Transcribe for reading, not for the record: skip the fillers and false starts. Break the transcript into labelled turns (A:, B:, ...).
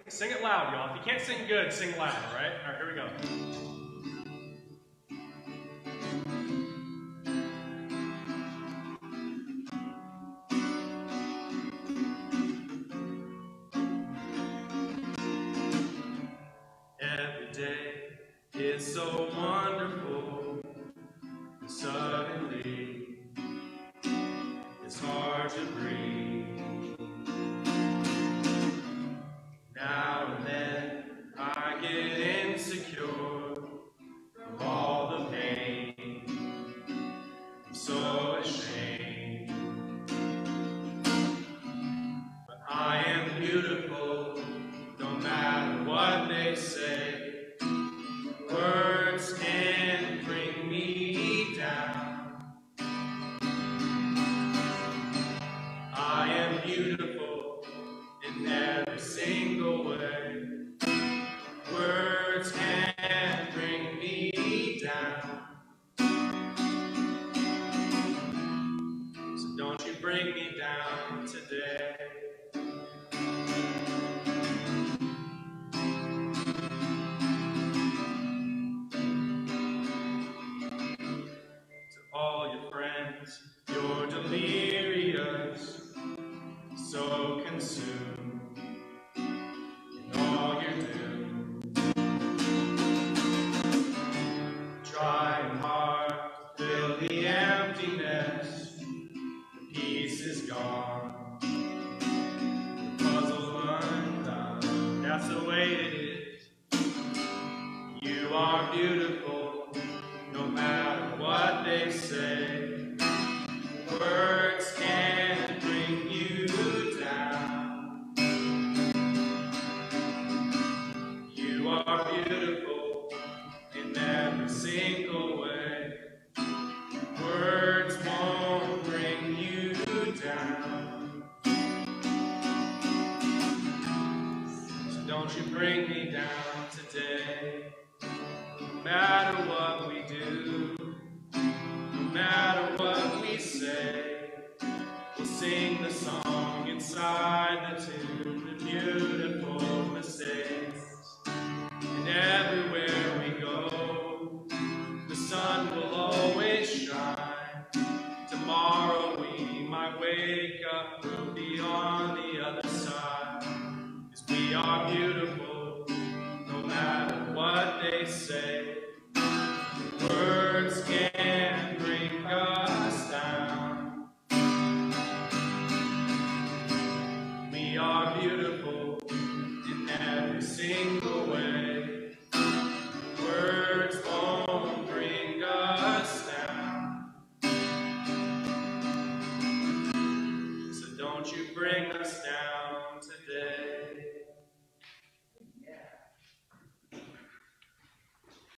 A: Sing it loud, y'all. If you can't sing good, sing loud, all right? All right, here we go. Every day is so wonderful, and suddenly it's hard to breathe. Now and then I get insecure from all the pain. I'm so ashamed, but I am beautiful no matter what they say. Words can bring me down. I am beautiful in every single way. Words can bring me down. So don't you bring me down today. All your friends, you're delirious, so consumed in all you do, trying hard to fill the emptiness. The peace is gone, the puzzle undone. That's the way it is. You are beautiful no matter what they say. Words can bring you down. You are beautiful in every single way. Words won't bring you down. So don't you bring me down today. No matter what we do, no matter what we say, we'll sing the song inside the tune, the beautiful mistakes. And everywhere we go, the sun will always shine. Tomorrow we might wake up, we'll be on the other side. 'Cause we are beautiful, no matter what they say. Words can't